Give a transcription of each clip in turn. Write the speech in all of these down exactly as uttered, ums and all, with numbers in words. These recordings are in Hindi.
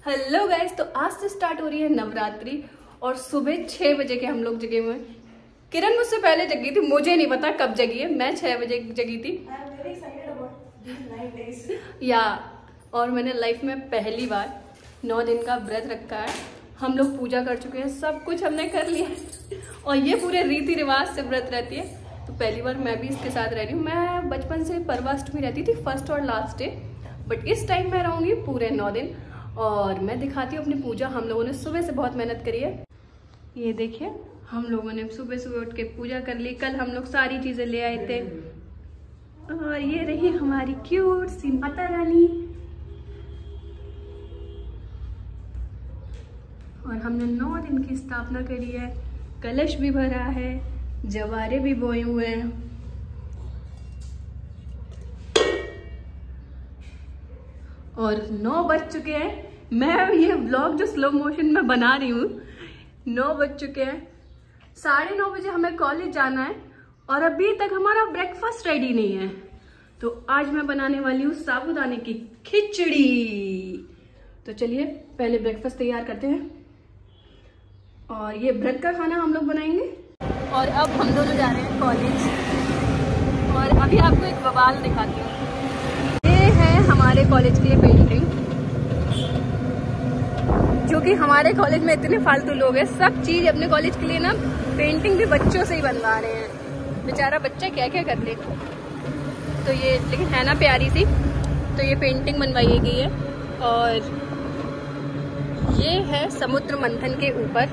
हेलो गाइस, तो आज से स्टार्ट हो रही है नवरात्रि और सुबह छह बजे के हम लोग जगे हुए हैं। किरण मुझसे पहले जगी थी, मुझे नहीं पता कब जगी है, मैं छह बजे जगी थी या और मैंने लाइफ में पहली बार नौ दिन का व्रत रखा है। हम लोग पूजा कर चुके हैं, सब कुछ हमने कर लिया और ये पूरे रीति रिवाज से व्रत रहती है। तो पहली बार मैं भी इसके साथ रह रही हूँ। मैं बचपन से पर्वाष्टमी रहती थी, फर्स्ट और लास्ट डे, बट इस टाइम मैं रहूँगी पूरे नौ दिन और मैं दिखाती हूँ अपनी पूजा। हम लोगों ने सुबह से बहुत मेहनत करी है। ये देखिए, हम लोगों ने सुबह सुबह उठ के पूजा कर ली। कल हम लोग सारी चीजें ले आए थे और ये रही हमारी क्यूट सी माता रानी। और हमने नौ दिन की स्थापना करी है, कलश भी भरा है, जवारे भी बोए हुए हैं। और नौ बज चुके हैं। मैं ये व्लॉग जो स्लो मोशन में बना रही हूँ, नौ बज चुके हैं। साढ़े नौ बजे हमें कॉलेज जाना है और अभी तक हमारा ब्रेकफास्ट रेडी नहीं है। तो आज मैं बनाने वाली हूँ साबूदाने की खिचड़ी। तो चलिए पहले ब्रेकफास्ट तैयार करते हैं और ये व्रत का खाना हम लोग बनाएंगे। और अब हम दोनों जा रहे हैं कॉलेज और अभी आपको एक बवाल दिखाती हूँ। ये है हमारे कॉलेज के लिए पेंटिंग, जो कि हमारे कॉलेज में इतने फालतू लोग हैं, सब चीज अपने कॉलेज के लिए ना पेंटिंग भी बच्चों से ही बनवा रहे हैं। बेचारा बच्चा क्या क्या कर ले। तो ये लेकिन है ना प्यारी सी। तो ये पेंटिंग बनवाई गई है और ये है समुद्र मंथन के ऊपर।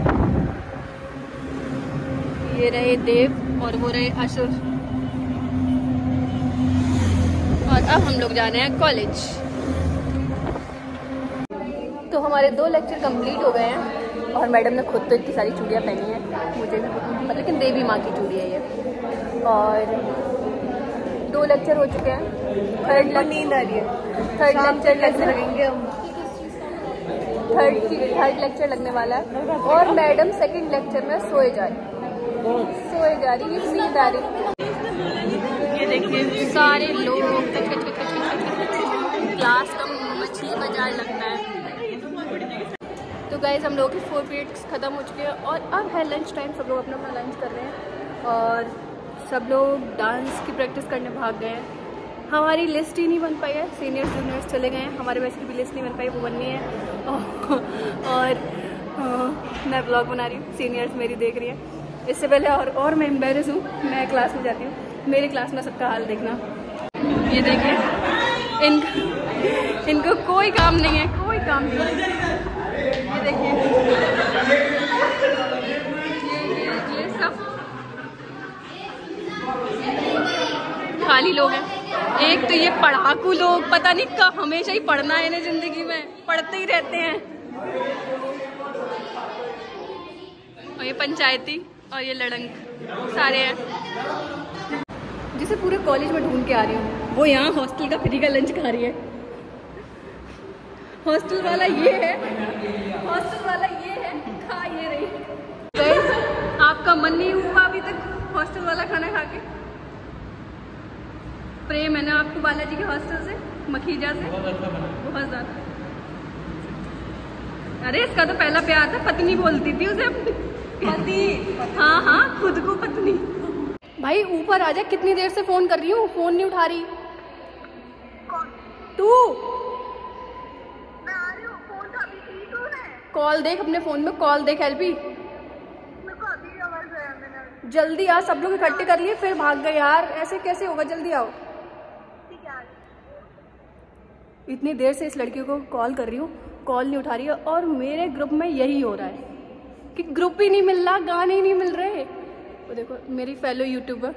ये रहे देव और वो रहे असुर। और अब हम लोग जा रहे हैं कॉलेज। तो हमारे दो लेक्चर कंप्लीट हो गए हैं और मैडम ने खुद तो इतनी सारी चूड़ियाँ पहनी हैं, मुझे भी, लेकिन देवी माँ की चूड़ी है ये। और दो लेक्चर हो चुके हैं। थर्ड नींद आ रही है। थर्ड लेक्चर कैसे लगेंगे हम? थर्ड थर्ड लेक्चर लगने वाला है और मैडम सेकंड लेक्चर में सोए जा रही सोए जा रही ये नींद आ रही। ये देखिए सारे लोग, क्लास का मछली बाजार लगता है। तो गाइज हम लोग के फोर पीरियड्स खत्म हो चुके हैं और अब है लंच टाइम। सब लोग अपना अपना लंच कर रहे हैं और सब लोग डांस की प्रैक्टिस करने भाग गए हैं। हमारी लिस्ट ही नहीं बन पाई है, सीनियर्स जूनियर्स चले गए हैं, हमारे बैच की भी लिस्ट नहीं बन पाई, वो बननी है। और, और मैं ब्लॉग बना रही हूँ, सीनियर्स मेरी देख रही है। इससे पहले और और मैं एम्बेरस हूँ, मैं क्लास में जाती हूँ। मेरी क्लास में सबका हाल देखना। ये देखिए, इन इनको कोई काम नहीं है, कोई काम नहीं है। ये देखिए, ये ये ये सब खाली लोग हैं। एक तो ये पढ़ाकू लोग, पता नहीं कब, हमेशा ही पढ़ना है इन्हें, जिंदगी में पढ़ते ही रहते हैं। और ये पंचायती और ये लड़ंग सारे हैं। जिसे पूरे कॉलेज में ढूंढ के आ रही हूँ, वो यहाँ हॉस्टल का फ्री का लंच खा रही है। हॉस्टल वाला ये है, हॉस्टल वाला ये है, खा ये रही। आपका मन नहीं हुआ अभी तक हॉस्टल वाला खाना खा के? प्रेम है ना आपको बालाजी के हॉस्टल से, मखीजा से? बहुत ज्यादा। अरे इसका तो पहला प्यार था, पत्नी बोलती थी उसे अपनी पति। हाँ हाँ, खुद को पत्नी। भाई ऊपर आ जा, कितनी देर से फोन कर रही हूँ, फोन नहीं उठा रही। तू कॉल देख अपने फोन में, कॉल देख एलपी। जल्दी आ, सब लोग इकट्ठे कर लिए फिर भाग गए यार, ऐसे कैसे होगा? जल्दी आओ। इतनी देर से इस लड़की को कॉल कर रही हूँ, कॉल नहीं उठा रही है। और मेरे ग्रुप में यही हो रहा है कि ग्रुप ही नहीं मिल रहा, गाने ही नहीं मिल रहे। वो देखो मेरी फेलो यूट्यूबर।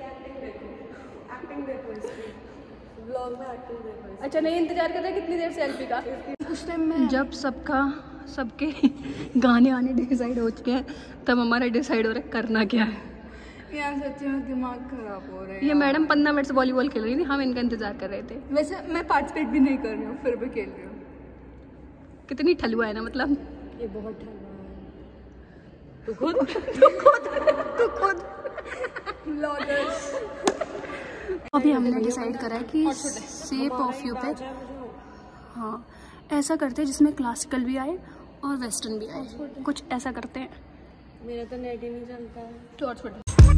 अच्छा नहीं इंतजार कर रहे कितनी देर से एलपी का? उस टाइम में जब सबका सबके गाने आने डिसाइड हो चुके हैं, तब हमारा डिसाइड हो रहा है करना क्या है। यार सच्ची में दिमाग खराब हो रहा है। ये मैडम पंद्रह मिनट से वॉलीबॉल खेल रही थी, हम इनका इंतजार कर रहे थे। वैसे मैं पार्टिसिपेट भी नहीं कर रही हूँ, फिर भी खेल रही हूँ। कितनी ठलुआ है ना, मतलब ये बहुत ठलुआ है। तू खुद तू खुद तू खुद ब्लॉगर्स। अभी हमने डिसाइड करा है कि शेप ऑफ यू पे हाँ ऐसा करते हैं जिसमें क्लासिकल भी आए और वेस्टर्न भी आए, कुछ ऐसा करते हैं। मेरा तो नेट ही नहीं चलता है। तो हॉटस्पॉट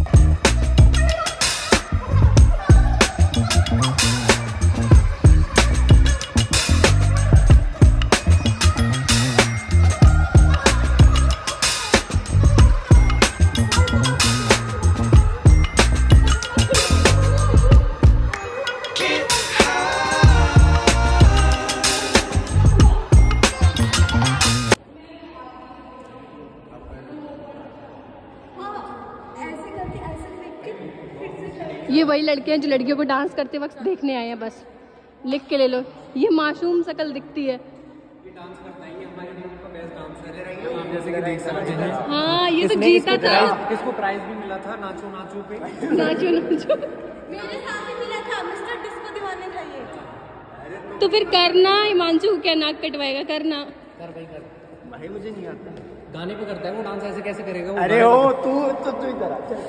ये वही लड़के हैं जो लड़कियों को डांस करते वक्त देखने आए हैं, बस लिख के ले लो। ये मासूम शकल दिखती है। जैसे कि देख सकते हैं, हाँ ये तो जीता था, इसको प्राइज भी मिला था नाचो नाचो पे। नाचो नाचो मेरे सामने मिला था, मिस्टर डिस्को दीवाने था ये। तो फिर करना हिमांशु, क्या नाक कटवाएगा, करना कर भाई कर भाई, मुझे नहीं आता। गाने पे करता है वो डांस, ऐसे कैसे करेगा वो? अरे ओ तू तो तू इधर आ चल।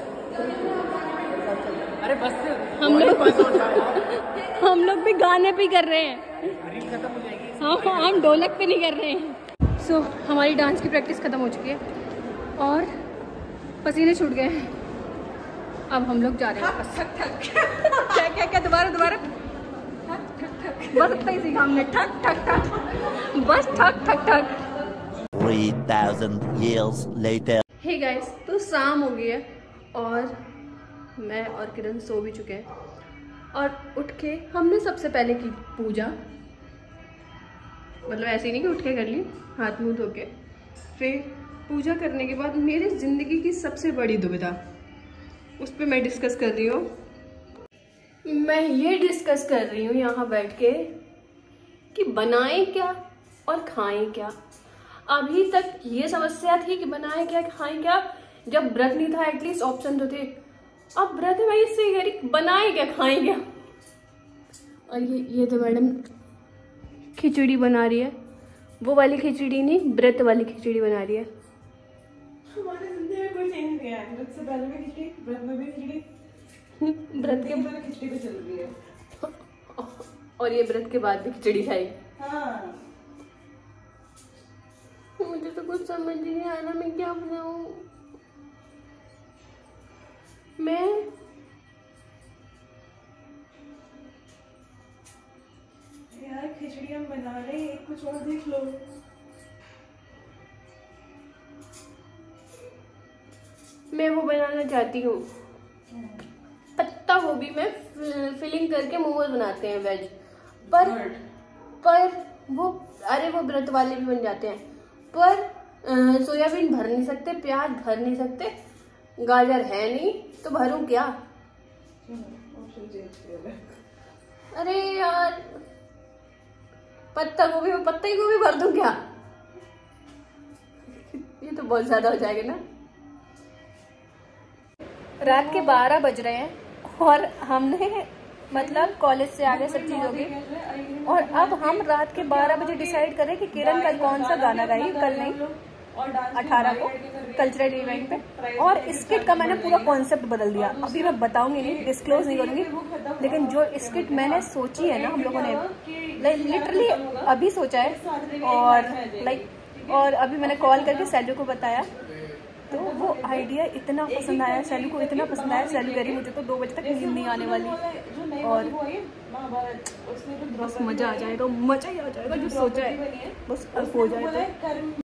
अरे बस हम लोग हम लोग भी गाने पे कर रहे हैं, खत्म हो जाएगी। हाँ हम ढोलक पे नहीं कर रहे हैं। सो so, हमारी डांस की प्रैक्टिस खत्म हो चुकी है और पसीने छूट गए हैं। अब हम लोग जा रहे हैं बस। ठक ठक क्या क्या क्या दोबारा दोबारा बस इतना ही सीखा हमने, ठक ठक ठक, बस ठक ठक ठक। three thousand years later. Hey guys, तो शाम हो गई है और मैं और किरण सो भी चुके हैं। और उठ के हमने सबसे पहले की पूजा, मतलब ऐसे ही नहीं कि उठ के कर ली, हाथ मुंह धो के। फिर पूजा करने के बाद मेरी ज़िंदगी की सबसे बड़ी दुविधा, उस पर मैं डिस्कस कर रही हूँ। मैं ये डिस्कस कर रही हूँ यहाँ बैठ के कि बनाएं क्या और खाएं क्या। अभी तक ये समस्या थी कि बनाएं क्या खाएं क्या, जब व्रत नहीं था एटलीस्ट ऑप्शन तो थे। अब व्रत है, मैं इससे कह रही बनाएं क्या खाएं क्या। और ये ये तो मैडम खिचड़ी बना रही है, वो वाली खिचड़ी नहीं, व्रत वाली खिचड़ी बना रही है। हमारी जिंदगी में कोई चेंज नहीं है। व्रत से पहले भी खिचड़ी, व्रत में भी खिचड़ी, व्रत के पहले खिचड़ी पे चल रही है और ये व्रत के बाद भी खिचड़ी खाई। हाँ। मुझे तो कुछ समझ नहीं आ रहा मैं क्या बनाऊं। मैं यार खिचड़ी हम बना रहे हैं, कुछ और देख लो। मैं वो बनाना चाहती हूँ, पत्ता गोभी में फिलिंग करके मोमोज बनाते हैं वेज, पर पर वो अरे वो व्रत वाले भी बन जाते हैं, पर सोयाबीन भर नहीं सकते, प्याज भर नहीं सकते, गाजर है नहीं, तो भरूं क्या? अरे यार पत्ता गोभी में पत्ता ही गोभी भर दूं क्या? ये तो बहुत ज्यादा हो जाएगा ना। रात के बारह बज रहे हैं और हमने मतलब कॉलेज से आगे सब चीज होगी और अब हम रात के बारह बजे डिसाइड करें कि किरण कल कौन सा गाना गाएगी। कल नहीं, अठारह को कल्चरल इवेंट पे। और स्किट का मैंने पूरा कॉन्सेप्ट बदल दिया, अभी मैं बताऊंगी नहीं, डिस्क्लोज नहीं करूंगी, लेकिन जो स्किट मैंने सोची है ना हम लोगों ने लिटरली अभी सोचा है। और लाइक और अभी मैंने कॉल करके सैलू को बताया, तो वो आइडिया इतना पसंद आया सैलू को, इतना पसंद आया। सैलू कह रही मुझे तो दो बजे तक नींद नहीं आने वाली और बस मजा आ जाएगा, मजा ही आ जाएगा। जो सोचा है बस अब हो जाए तो।